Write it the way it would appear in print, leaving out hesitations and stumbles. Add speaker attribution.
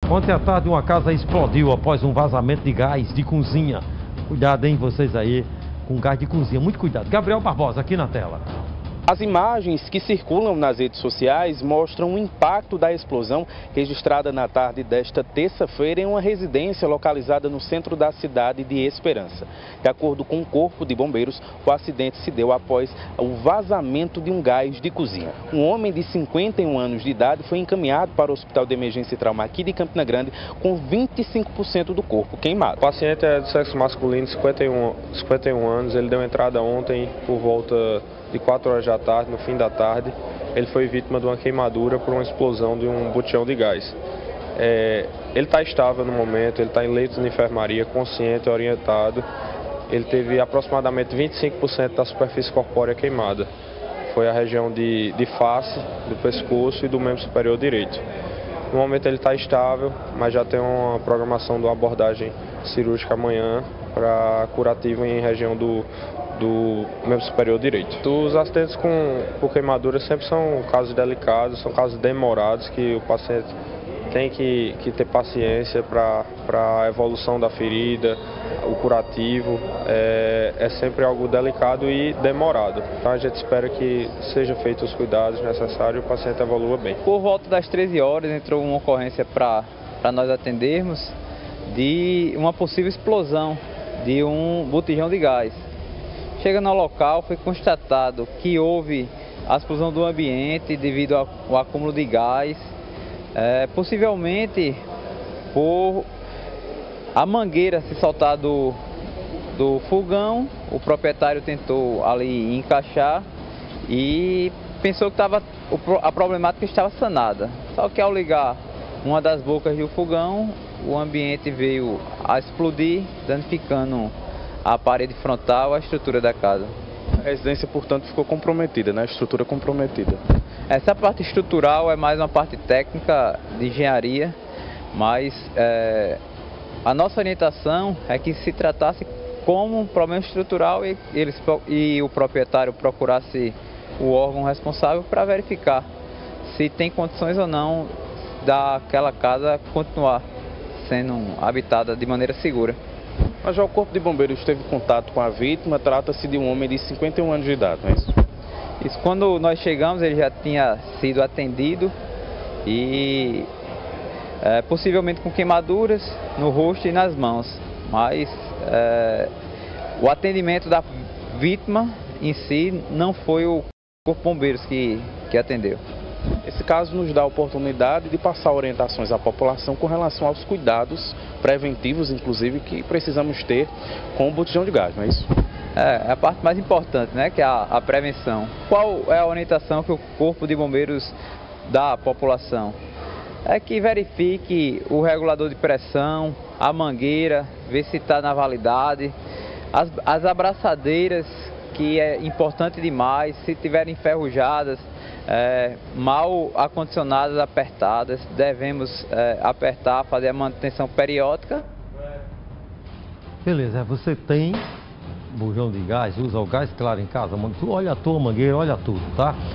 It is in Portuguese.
Speaker 1: Ontem à tarde uma casa explodiu após um vazamento de gás de cozinha. Cuidado, hein, vocês aí, com gás de cozinha. Muito cuidado. Gabriel Barbosa, aqui na tela.
Speaker 2: As imagens que circulam nas redes sociais mostram o impacto da explosão registrada na tarde desta terça-feira em uma residência localizada no centro da cidade de Esperança. De acordo com o Corpo de Bombeiros, o acidente se deu após o vazamento de um gás de cozinha. Um homem de 51 anos de idade foi encaminhado para o Hospital de Emergência e Trauma aqui de Campina Grande com 25% do corpo queimado.
Speaker 3: O paciente é de sexo masculino, 51 anos, ele deu entrada ontem por volta de 4 horas da tarde, no fim da tarde. Ele foi vítima de uma queimadura por uma explosão de um botijão de gás. Ele está estável no momento, ele está em leitos de enfermaria, consciente, orientado. Ele teve aproximadamente 25% da superfície corpórea queimada. Foi a região de face, do pescoço e do membro superior direito. No momento ele está estável, mas já tem uma programação de uma abordagem cirúrgica amanhã para curativo em região do membro superior direito. Os acidentes por queimadura sempre são casos delicados, são casos demorados, que o paciente tem que ter paciência para a evolução da ferida, o curativo. É sempre algo delicado e demorado. Então a gente espera que sejam feitos os cuidados necessários e o paciente evolua bem.
Speaker 4: Por volta das 13 horas entrou uma ocorrência para nós atendermos de uma possível explosão de um botijão de gás. Chegando ao local, foi constatado que houve a explosão do ambiente devido ao acúmulo de gás, possivelmente por a mangueira se soltar do fogão. O proprietário tentou ali encaixar e pensou que a problemática estava sanada. Só que ao ligar uma das bocas do fogão, o ambiente veio a explodir, danificando a parede frontal, a estrutura da casa.
Speaker 2: A residência, portanto, ficou comprometida, né? A estrutura comprometida.
Speaker 4: Essa parte estrutural é mais uma parte técnica de engenharia, mas a nossa orientação é que se tratasse como um problema estrutural e o proprietário procurasse o órgão responsável para verificar se tem condições ou não daquela casa continuar sendo habitada de maneira segura.
Speaker 2: Mas já o Corpo de Bombeiros teve contato com a vítima. Trata-se de um homem de 51 anos de idade, não é isso?
Speaker 4: Isso, quando nós chegamos, ele já tinha sido atendido e possivelmente com queimaduras no rosto e nas mãos. Mas o atendimento da vítima em si não foi o Corpo de Bombeiros que atendeu.
Speaker 2: Esse caso nos dá a oportunidade de passar orientações à população com relação aos cuidados preventivos, inclusive, que precisamos ter com o botijão de gás, não é isso?
Speaker 4: É a parte mais importante, né, que é a prevenção. Qual é a orientação que o Corpo de Bombeiros dá à população? É que verifique o regulador de pressão, a mangueira, ver se está na validade, as abraçadeiras, que é importante demais, se tiverem enferrujadas, mal acondicionadas, apertadas, devemos apertar, fazer a manutenção periódica.
Speaker 1: Beleza, você tem bujão de gás, usa o gás claro em casa, olha a tua mangueira, olha tudo, tá?